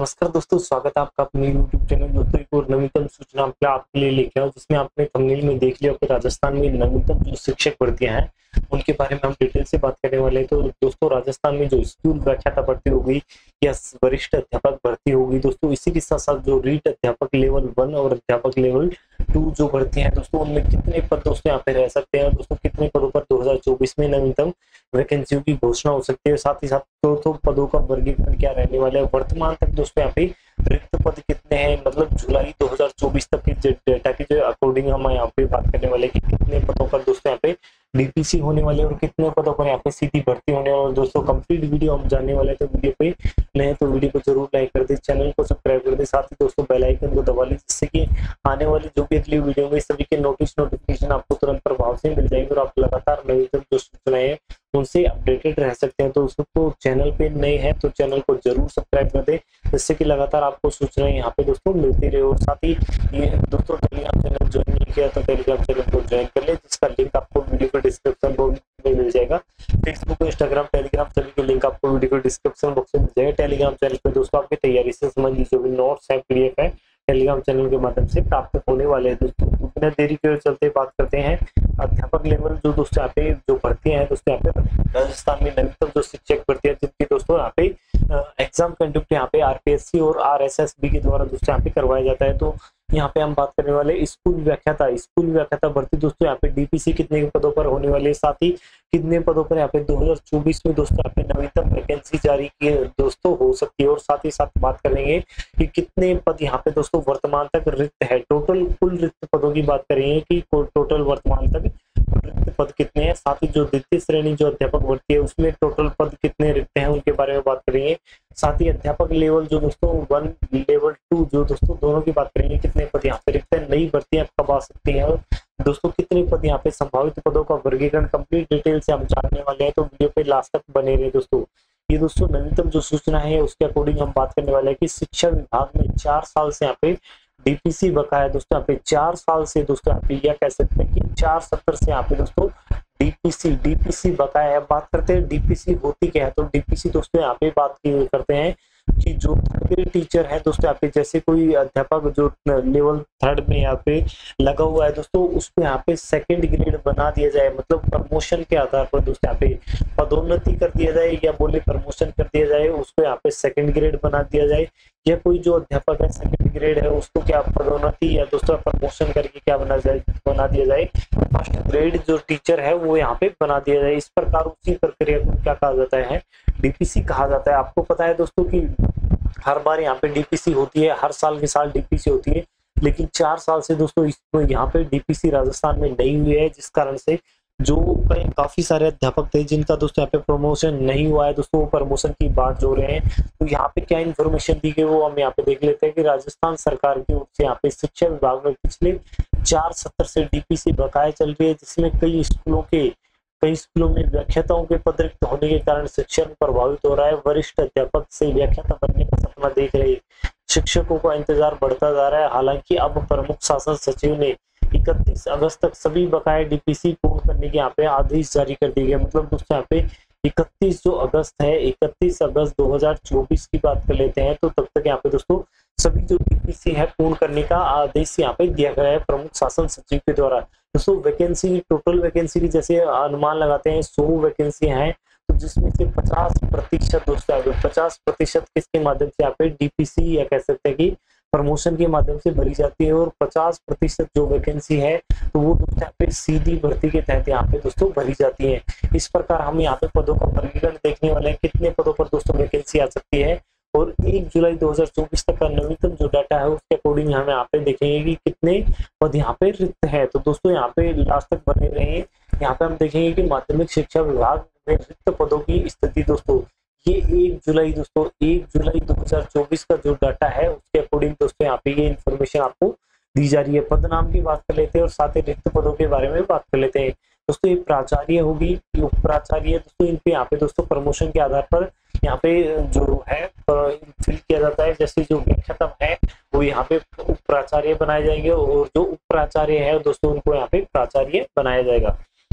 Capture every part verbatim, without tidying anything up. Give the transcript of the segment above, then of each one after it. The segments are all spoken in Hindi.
नमस्कार दोस्तों, स्वागत है आपका अपने यूट्यूब चैनल। दोस्तों एक और नवीनतम सूचना आपके आपके लिए लेके आया हूं, जिसमें आपने थंबनेल में देख लिया कि राजस्थान में नवीनतम जो शिक्षक भर्तियां हैं उनके बारे में हम डिटेल से बात करने वाले हैं। तो दोस्तों राजस्थान में जो स्कूल व्याख्याता भर्ती होगी या वरिष्ठ अध्यापक भर्ती होगी दोस्तों, इसी के साथ साथ जो रीट अध्यापक लेवल वन और अध्यापक लेवल टू जो भर्ती है दोस्तों, उनमें कितने पद दोस्तों यहाँ पे रह सकते हैं दोस्तों, कितने पदों पर दो हज़ार चौबीस में नवीनतम वैकेंसियों की घोषणा हो सकती है। साथ ही साथ तो, तो पदों का वर्गीकरण क्या रहने वाला है, वर्तमान तक दोस्तों यहाँ पे रिक्त पद कितने हैं, मतलब जुलाई दो हज़ार चौबीस तक की डेटा की जो अकॉर्डिंग हम यहाँ पे बात करने वाले कि कितने पदों पर दोस्तों यहाँ पे डीपीसी होने वाले और कितने पदों पर यहाँ पे सीधी भर्ती होने वाली। और दोस्तों कंप्लीट वीडियो हम जानने वाले हैं, तो वीडियो पे नए तो वीडियो को जरूर लाइक कर दे, चैनल को सब्सक्राइब कर दे, साथ ही दोस्तों बेल आइकन को दबा लीजिए, जिससे कि आने वाली जो भी अगली वीडियो में सभी के नोटिस नोटिफिकेशन आपको तुरंत प्रभाव से मिल जाएंगे और आप लगातार नवीनतम जो सूचनाएं हैं उनसे अपडेटेड रह सकते हैं। तो उसको चैनल पे नए हैं तो चैनल को जरूर सब्सक्राइब कर दे, जिससे कि लगातार आपको सूचनाएं यहाँ पे दोस्तों मिलती रहे। और साथ ही ये दोस्तों टेलीग्राम चैनल ज्वाइन नहीं किया तो टेलीग्राम चैनल को ज्वाइन कर ले, जिसका लिंक आपको वीडियो के डिस्क्रिप्शन बॉक्स में मिल जाएगा। फेसबुक, इंस्टाग्राम, टेलीग्राम सभी के लिंक आपको वीडियो के डिस्क्रिप्शन बॉक्स में मिल जाएगा। टेलीग्राम चैनल पे दोस्तों आपकी तैयारी से संबंधित जो भी नोट्स है, पीडीएफ है, टेलीग्राम चैनल के माध्यम से प्राप्त होने वाले हैं। दोस्तों बिना देरी के चलते बात करते हैं अध्यापक लेवल जो दोस्तों यहाँ पे जो भर्ती है दोस्तों यहाँ पे राजस्थान में नवीनतम जो शिक्षक भर्ती है, जिनकी दोस्तों यहाँ पे एग्जाम कंडक्ट यहाँ पे आरपीएससी और आरएसएसबी के द्वारा दोस्तों यहाँ पे करवाया जाता है। तो यहाँ पे हम बात करने वाले स्कूल व्याख्याता स्कूल व्याख्याता भर्ती दोस्तों यहाँ पे डीपीसी कितने पदों पर होने वाले, साथ ही कितने पदों पर यहाँ पे दो हज़ार चौबीस में दोस्तों यहाँ पे नवीनतम वैकेंसी जारी की दोस्तों हो सकती है। और साथ ही साथ बात करेंगे कि कितने पद यहाँ पे दोस्तों वर्तमान तक रिक्त है, टोटल कुल रिक्त पदों की बात करेंगे कि टोटल वर्तमान तक रिक्त पद कितने हैं। साथ ही जो द्वितीय श्रेणी जो अध्यापक भर्ती है उसमें टोटल पद कितने रिक्त हैं उनके बारे में बात करेंगे। साथ ही अध्यापक लेवल जो दोस्तों वन लेवल टू जो दोस्तों दोनों की बात करेंगे, कितने पद यहाँ पे रिक्त है, नई भर्तियां कब आ सकती हैं, दोस्तों कितने पद यहाँ पे संभावित पदों का वर्गीकरण कंप्लीट डिटेल से हम जानने वाले हैं। तो वीडियो पे लास्ट तक बने रहे दोस्तों। ये दोस्तों नवीनतम जो सूचना है उसके अकॉर्डिंग हम बात करने वाले हैं कि शिक्षा विभाग में चार साल से यहाँ पे डीपीसी बकाया दोस्तों यहाँ पे चार साल से दोस्तों यहाँ पे यह कह सकते हैं कि चार सत्तर से यहाँ पे दोस्तों डीपीसी डीपीसी बकाया है। बात करते हैं डीपीसी होती क्या है, तो डीपीसी दोस्तों यहाँ पे बात की करते हैं कि जो थर्ड टीचर है दोस्तों यहाँ पे, जैसे कोई अध्यापक जो लेवल थर्ड में यहाँ पे लगा हुआ है दोस्तों, उसको यहाँ पे सेकंड ग्रेड बना दिया जाए, मतलब प्रमोशन के आधार पर दोस्तों यहाँ पे पदोन्नति कर दिया जाए या बोले प्रमोशन कर दिया जाए, उसको यहाँ पे सेकंड ग्रेड बना दिया जाए। या कोई जो अध्यापक है सेकंड ग्रेड है उसको क्या पदोन्नति या दोस्तों प्रमोशन करके क्या बना जाए बना दिया जाए फर्स्ट ग्रेड जो टीचर है वो यहाँ पे बना दिया जाए। इस प्रकार उसी प्रक्रिया को क्या कहा जाता है, डीपीसी कहा जाता है। आपको पता है दोस्तों कि हर बार यहाँ पे डीपीसी होती है, हर साल के साल डीपीसी होती है, लेकिन चार साल से दोस्तों इसमें यहाँ पे डीपीसी राजस्थान में नहीं हुई है, जिस कारण से जो काफी सारे अध्यापक थे जिनका दोस्तों यहाँ पे प्रमोशन नहीं हुआ है दोस्तों, वो प्रमोशन की बात जो रहे हैं। तो यहाँ पे क्या इन्फॉर्मेशन दी गई वो हम यहाँ पे देख लेते हैं कि राजस्थान सरकार की ओर से यहाँ पे शिक्षा विभाग में पिछले चार सत्र से डीपीसी बकाया चल रही है, जिसमें कई स्कूलों के कई स्कूलों में व्याख्याताओं के पद रिक्त होने के कारण शिक्षण प्रभावित हो रहा है। वरिष्ठ अध्यापक से व्याख्याता बनने का सपना देख रहे शिक्षकों का इंतजार बढ़ता जा रहा है। हालांकि अब प्रमुख शासन सचिव ने इकतीस अगस्त तक सभी बकाया डीपीसी पूर्ण करने के यहाँ पे आदेश जारी कर दिए गए। मतलब दोस्तों यहाँ पे इकतीस जो अगस्त है, इकतीस अगस्त दो हज़ार चौबीस की बात कर लेते हैं, तो तब तक यहाँ पे दोस्तों सभी जो डीपीसी है पूर्ण करने का आदेश यहाँ पे दिया गया है प्रमुख शासन सचिव के द्वारा। दोस्तों वैकेंसी टोटल वैकेंसी की जैसे अनुमान लगाते हैं सौ वैकेंसी हैं, तो जिसमें से पचास प्रतिशत दोस्तों पचास प्रतिशत किसके माध्यम से यहाँ पे डीपीसी या कह सकते हैं कि प्रमोशन के माध्यम से भरी जाती है, और पचास प्रतिशत जो वैकेंसी है तो वो दोस्तों यहाँ पे सीधी भर्ती के तहत यहाँ पे दोस्तों भरी जाती है। इस प्रकार हम यहाँ पे पदों का वर्गीकरण देखने वाले हैं, कितने पदों पर दोस्तों वैकेंसी आ सकती है, और एक जुलाई दो हज़ार चौबीस तक का नवीनतम जो डाटा है उसके अकॉर्डिंग हम यहाँ पे देखेंगे कि कितने पद यहाँ पे रिक्त है। तो दोस्तों यहाँ पे लास्ट तक बने रहे। यहाँ पे हम देखेंगे कि माध्यमिक शिक्षा विभाग में रिक्त पदों की स्थिति दोस्तों, ये एक जुलाई दोस्तों एक जुलाई दो हज़ार चौबीस का जो डाटा है उसके अकॉर्डिंग दोस्तों यहाँ पे ये इन्फॉर्मेशन आपको दी जा रही है। पद नाम की बात कर लेते हैं और साथ ही रिक्त पदों के बारे में बात कर लेते हैं। दोस्तों ये प्राचार्य होगी, उप प्राचार्य दोस्तों इन पे यहाँ पे दोस्तों प्रमोशन के आधार पर यहाँ पे जो है फिल किया जाता है। जैसे जो व्याख्याता है वो यहाँ पे उप प्राचार्य बनाए जाएंगे, और जो उप प्राचार्य है दोस्तों उनको यहाँ पे प्राचार्य बनाया जाएगा।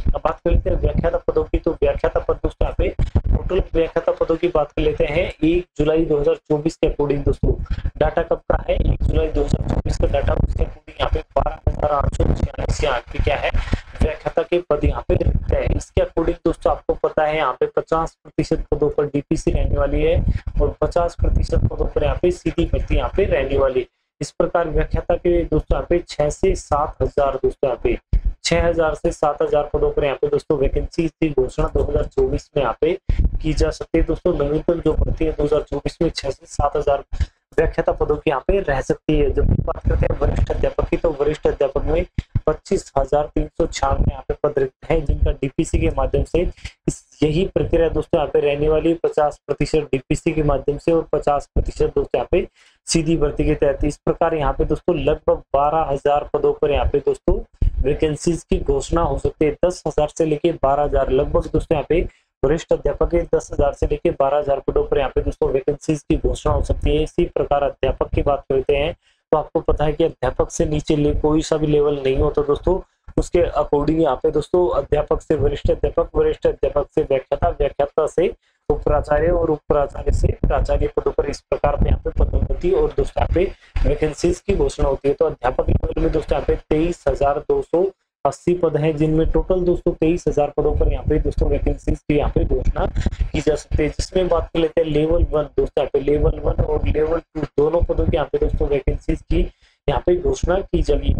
अब बात कर लेते हैं व्याख्याता पदों की। तो व्याख्याता पद दोस्तों यहाँ पे टोटल व्याख्याता पदों की बात कर लेते हैं एक जुलाई दो हज़ार चौबीस के अकॉर्डिंग दोस्तों। डाटा कब का है? एक जुलाई दो हज़ार चौबीस का डाटा, उसके अकॉर्डिंग यहाँ पे बारह हजार आठ सौ छियालीस यहाँ पे क्या है व्याख्याता के पद यहाँ पे रिक्त है। इसके अकॉर्डिंग दोस्तों आपको पता है यहाँ पे पचास प्रतिशत पदों पर डीपीसी रहने वाली है और पचास प्रतिशत पदों पर यहाँ पे सीधी भर्ती यहाँ पे रहने वाली। इस प्रकार व्याख्याता के दोस्तों यहाँ पे छह से सात हजार दोस्तों यहाँ पे छह हजार से सात हजार पदों पर यहाँ पे दोस्तों वैकेंसी की घोषणा दो हज़ार चौबीस में यहाँ पे की जा सकती है दोस्तों। नवीनतम जो भर्ती है दो हज़ार चौबीस में छह से सात हजार व्याख्याता पदों की यहाँ पे रह सकती है। जब बात करते हैं वरिष्ठ अध्यापक की, तो वरिष्ठ अध्यापक में पच्चीस हजार तीन सौ छियानवे यहाँ पे पद रिक्त है, जिनका डीपीसी के माध्यम से इस यही प्रक्रिया दोस्तों यहाँ पे रहने वाली पचास प्रतिशत डीपीसी के माध्यम से और पचास प्रतिशत दोस्तों यहाँ पे सीधी भर्ती के तहत। इस प्रकार यहाँ पे दोस्तों लगभग बारह हजार पदों पर यहाँ पे दोस्तों वैकेंसीज की घोषणा हो सकती है। दस हजार से लेके बारह हजार लगभग दोस्तों यहाँ पे वरिष्ठ अध्यापक के दस हजार से लेके बारह हजार पदों पर यहाँ पे दोस्तों वैकेंसीज की घोषणा हो सकती है। इसी प्रकार अध्यापक की बात करते हैं तो आपको पता है कि अध्यापक से नीचे ले कोई सा भी लेवल नहीं होता दोस्तों। उसके अकॉर्डिंग यहाँ पे दोस्तों अध्यापक से वरिष्ठ अध्यापक, वरिष्ठ अध्यापक से व्याख्याता, व्याख्याता से उपप्राचार्य और उपप्राचार्य से प्राचार्य पदों पर इस प्रकार पे यहाँ पे पदोन्नति और दोस्तों यहाँ पे वैकेंसीज की घोषणा होती है। तो अध्यापक लेवल में दोस्तों यहाँ पे तेईस हजार दो सौ अस्सी पद हैं, जिनमें टोटल दोस्तों तेईस हजार पदों पर यहाँ पे दोस्तों वैकेंसीज की यहाँ पे घोषणा की जा सकती है। जिसमें बात कर लेते हैं लेवल वन दोस्तों यहाँ पे लेवल वन और लेवल टू दोनों पदों की यहाँ पे दोस्तों वैकेंसीज की यहाँ पे घोषणा की जाएगी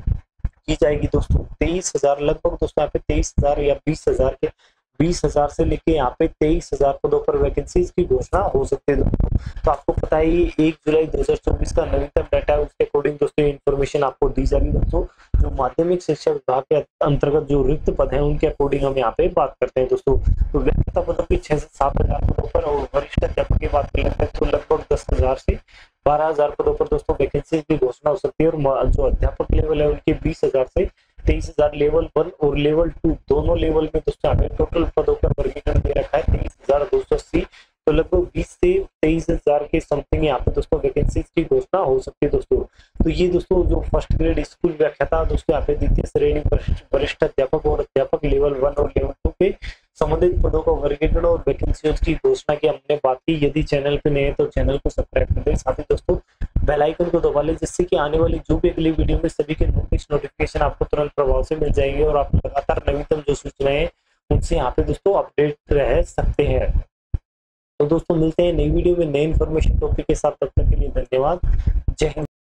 की जाएगी दोस्तों। तेईस हजार लगभग दोस्तों यहाँ पे तेईस हजार या बीस हजार के बीस हजार से लेके यहाँ पे तेईस हजार पदों पर वैकेंसीज की घोषणा हो सकती है दोस्तों। तो आपको पता है एक जुलाई दो हज़ार चौबीस का नवीनतम डाटा है, उसके अकॉर्डिंग दोस्तों इन्फॉर्मेशन आपको दी जा रही है दोस्तों। जो माध्यमिक शिक्षा विभाग के अंतर्गत जो रिक्त पद है उनके अकॉर्डिंग हम यहाँ पे बात करते हैं दोस्तों। तो व्याख्याता पदों की छह से सात हजार पदों पर और वरिष्ठ अध्यापक की बात कर लेते हैं तो लगभग दस हजार से बारह हजार पदों पर दोस्तों वैकेंसी की घोषणा हो सकती है। और जो अध्यापक लेवल है उनके बीस हजार से तेईस हजार लेवल वन और लेवल टू दोनों लेवल में दोस्तों यहाँ पे टोटल पदों का वर्गीकरण दे रखा है तेईस हजार दो सौ अस्सी। तो लगभग बीस से तेईस हजार के समथिंग यहाँ पे दोस्तों वैकेंसीज की घोषणा हो सकती है दोस्तों। तो ये दोस्तों जो फर्स्ट ग्रेड स्कूल व्याख्याता दोस्तों यहाँ पे द्वितीय श्रेणी वरिष्ठ अध्यापक और अध्यापक लेवल वन और लेवल टू पे संबंधित पदों का वर्गीकरण और वैकेंसियों की घोषणा की हमने बात की। यदि चैनल पे नए हैं तो चैनल को सब्सक्राइब कर दें, साथ ही दोस्तों बेल आइकन को दबा लें, जिससे कि आने वाली जो भी अगली वीडियो में सभी के नोटिस नोटिफिकेशन आपको तुरंत प्रभाव से मिल जाएंगे और आप लगातार नवीनतम जो सूचनाएं हैं उनसे यहाँ पे दोस्तों अपडेट रह सकते हैं। तो दोस्तों मिलते हैं नई वीडियो में नए इन्फॉर्मेशन टॉपिक के साथ, तब तक के लिए धन्यवाद। जय हिंद।